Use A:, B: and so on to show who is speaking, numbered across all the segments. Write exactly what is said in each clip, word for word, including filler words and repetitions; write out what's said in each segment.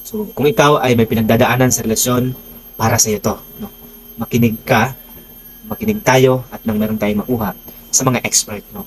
A: So, kung ikaw ay may pinagdadaanan sa relasyon, para sa iyo to. No? Makinig ka, makinig tayo, at nang meron tayong makuha sa mga expert. No?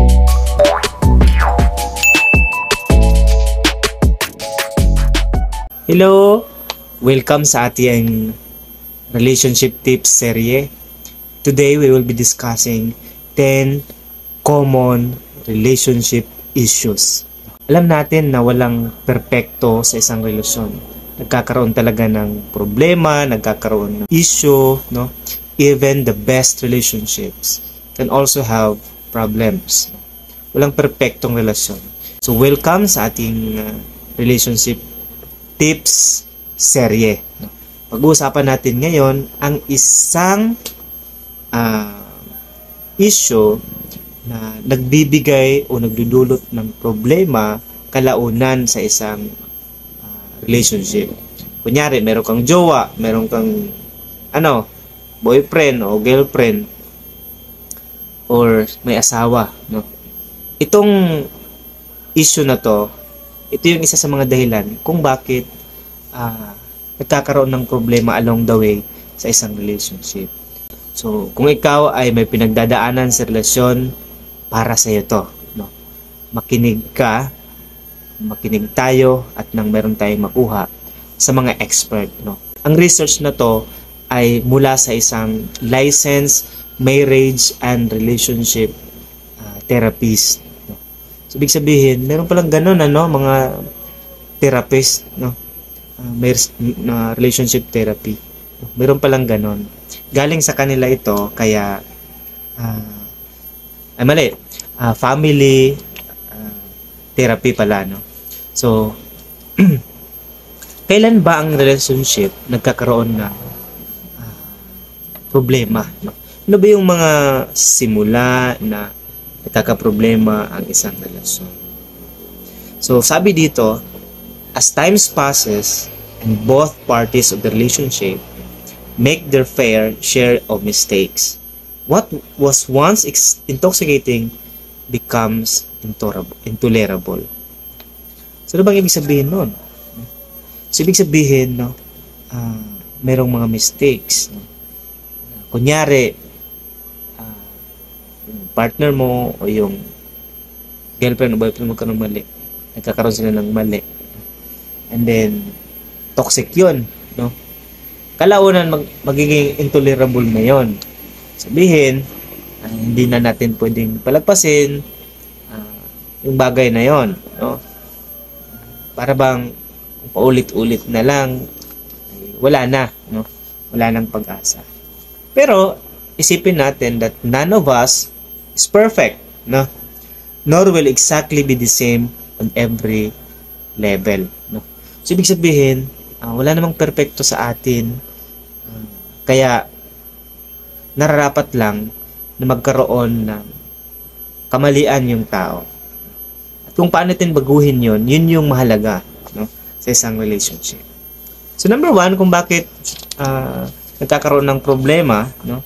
A: Hello! Welcome sa ating relationship tips serye. Today, we will be discussing ten common relationship issues. Alam natin na walang perpekto sa isang relasyon. Nagkakaroon talaga ng problema, nagkakaroon ng issue, no? Even the best relationships can also have problems. Walang perpektong relasyon. So, welcome sa ating uh, relationship tips serye. No? Pag-uusapan natin ngayon ang isang uh, issue na nagbibigay o nagdudulot ng problema kalaunan sa isang uh, relationship. Kunyari, meron kang jowa, meron kang ano, boyfriend o girlfriend or may asawa, no? Itong issue na to, ito yung isa sa mga dahilan kung bakit uh, nagkakaroon ng problema along the way sa isang relationship. So, kung ikaw ay may pinagdadaanan sa relasyon, para sa iyo to, no? Makinig ka, makinig tayo, at nang meron tayong makuha sa mga expert, no? Ang research na to ay mula sa isang licensed marriage and relationship uh, therapist. So, ibig sabihin, meron palang ganun, ano, mga therapist, no? Uh, may uh, relationship therapy. Meron palang ganun. Galing sa kanila ito, kaya, uh, ay mali, uh, family uh, therapy pala, no? So, kailan ba ang relationship nagkakaroon ng uh, problema, no? Ano ba yung mga simula na nagkakaproblema ang isang relasyon? So, sabi dito, as time passes and both parties of the relationship make their fair share of mistakes, what was once intoxicating becomes intolerable. So, ano bang ibig sabihin nun? So, ibig sabihin, no, uh, merong mga mistakes. No? Kunyari, partner mo o yung girlfriend o boyfriend mo ka ng mali, nagkakaroon sila ng mali, and then toxic yun, no? Kalaunan mag, magiging intolerable na yun. Sabihin, uh, hindi na natin pwedeng palagpasin uh, yung bagay na yon, no? Para bang paulit-ulit na lang, wala na, no? Wala nang pag-asa. Pero isipin natin that none of us is perfect, no? Nor will exactly be the same on every level, no? So, ibig sabihin, uh, wala namang perfecto sa atin, uh, kaya nararapat lang na magkaroon ng kamalian yung tao. At kung paano natin baguhin yun, yun yung mahalaga, no, sa isang relationship. So, number one, kung bakit uh, nagkakaroon ng problema, no,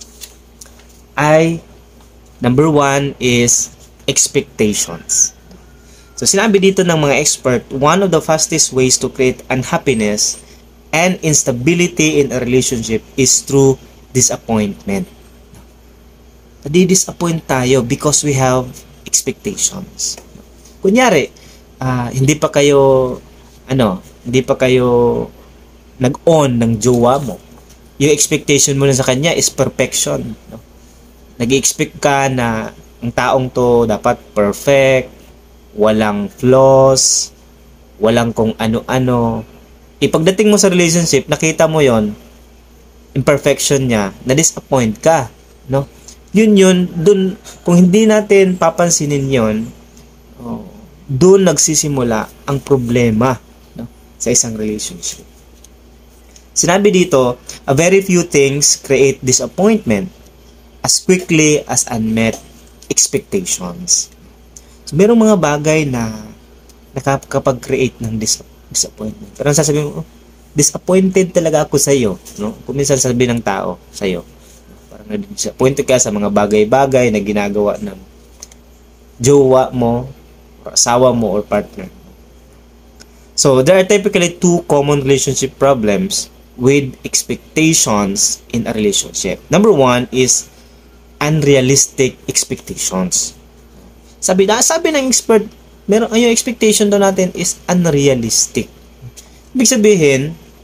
A: ay number one is expectations. So, sinabi dito ng mga expert, one of the fastest ways to create unhappiness and instability in a relationship is through disappointment. Nadi-disappoint tayo because we have expectations. Kunyari, uh, hindi pa kayo, ano, hindi pa kayo nag-on ng jowa mo. Yung expectation mo na sa kanya is perfection, no? Nag-expect ka na ang taong to dapat perfect, walang flaws, walang kung ano-ano. Ipagdating mo sa relationship, nakita mo yon, imperfection niya, na-disappoint ka, no? Yun yun, dun, kung hindi natin papansinin yon, oh, dun nagsisimula ang problema, no, sa isang relationship. Sinabi dito, a very few things create disappointment as quickly as unmet expectations. So, merong mga bagay na nakakapag-create ng dis- disappointment. Pero sasabihin mo, oh, disappointed talaga ako sa iyo, no? Kung minsan sabihin ng tao sa iyo, parang disappointed ka sa mga bagay-bagay na ginagawa ng jowa mo, or asawa mo, or partner. So, there are typically two common relationship problems with expectations in a relationship. Number one is unrealistic expectations. Sabi na, sabi ng expert, meron yung expectation daw natin is unrealistic. Ibig sabihin,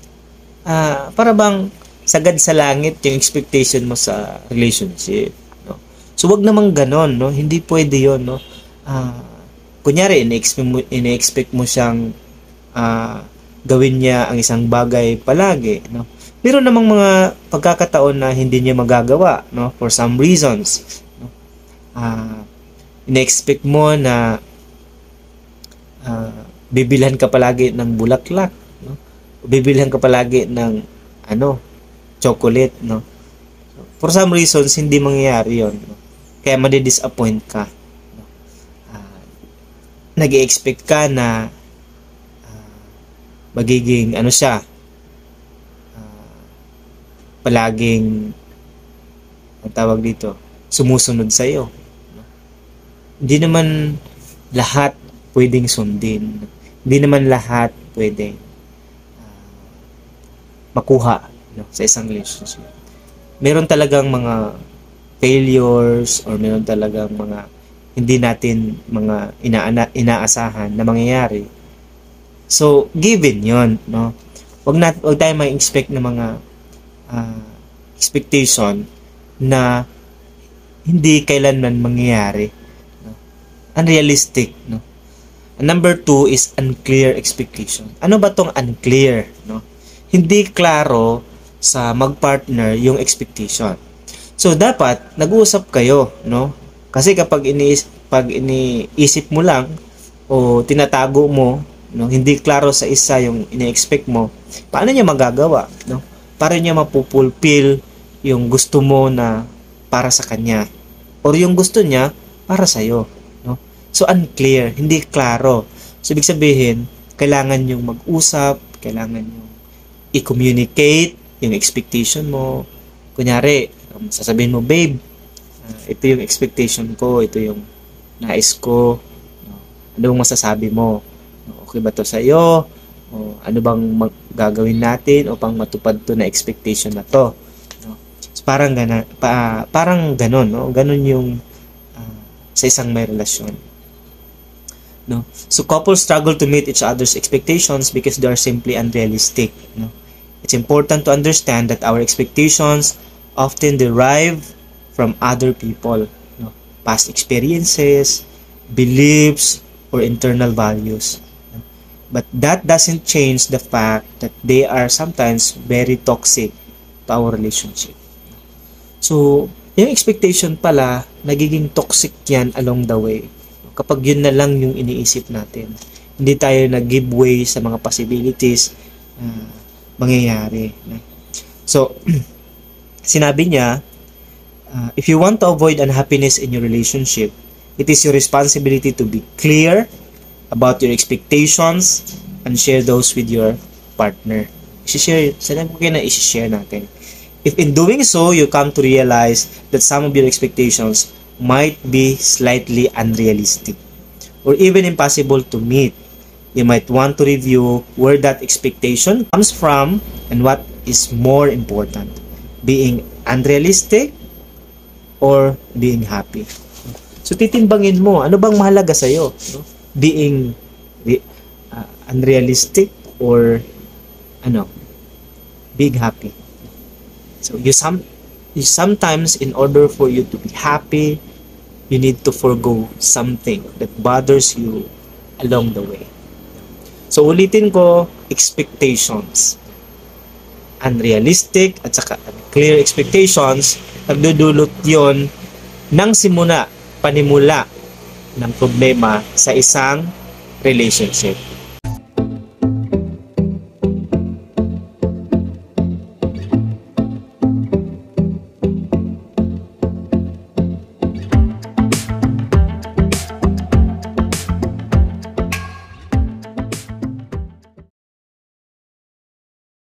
A: uh, para bang sagad sa langit yung expectation mo sa relationship, no? So, wag namang ganon, no? Hindi pwede yon, no? Uh, kunyari, ine-expect mo, ine-expect mo siyang uh, gawin niya ang isang bagay palagi, no? Meron namang mga pagkakataon na hindi niya magagawa, no? For some reasons, no? Uh, ine-expect mo na uh, bibilhan ka palagi ng bulaklak, no? Bibilhan ka palagi ng ano, chocolate, no? For some reasons, hindi mangyayari yon, no? Kaya madi-disappoint ka, no? Uh, nag-i-expect ka na uh, magiging ano siya, uh, palaging ang tawag dito, sumusunod sa iyo. Hindi naman lahat pwedeng sundin. Hindi naman lahat pwedeng uh, makuha, no, sa isang relationship. Meron talagang mga failures or meron talagang mga hindi natin mga ina inaasahan na mangyayari. So, given yon, no? Wag nat wag tayong mag-expect ng mga uh, expectation na hindi kailanman mangyayari. Unrealistic, no? And number two is unclear expectation. Ano ba tong unclear, no? Hindi klaro sa magpartner yung expectation. So dapat nag-uusap kayo, no? Kasi kapag iniis pag iniisip mo lang o tinatago mo, no, hindi klaro sa isa yung ini-expect mo, paano niya magagawa, no? Para niya mapupulfill yung gusto mo na para sa kanya or yung gusto niya para sa iyo. So, unclear, hindi klaro. So, ibig sabihin, kailangan yung mag-usap, kailangan yung i-communicate yung expectation mo. Kunyari, um, sasabihin mo, babe, uh, ito yung expectation ko, ito yung nais ko. No? Ano bang masasabi mo? No, okay ba to sa'yo? O, ano bang gagawin natin upang matupad to na expectation na to? No? So, parang, gana, pa, parang ganon, no? Ganon yung uh, sa isang may relasyon. No? So couples struggle to meet each other's expectations because they are simply unrealistic. No? It's important to understand that our expectations often derive from other people, no? Past experiences, beliefs, or internal values. No? But that doesn't change the fact that they are sometimes very toxic to our relationship. So, yung expectation pala, nagiging toxic yan along the way. Kapag yun na lang yung iniisip natin, hindi tayo nag-give way sa mga possibilities uh, mangyayari. So, sinabi niya, uh, if you want to avoid unhappiness in your relationship, it is your responsibility to be clear about your expectations and share those with your partner. I-share, sinabi ko kayo na i-share natin. If in doing so, you come to realize that some of your expectations might be slightly unrealistic or even impossible to meet, you might want to review where that expectation comes from and what is more important, being unrealistic or being happy. So titimbangin mo, ano bang mahalaga sa'yo? No? Being uh, unrealistic or ano, being happy. So you some you sometimes, in order for you to be happy, you need to forgo something that bothers you along the way. So ulitin ko, expectations. Unrealistic at saka unclear expectations, nagdudulot yon ng simula, panimula ng problema sa isang relationship.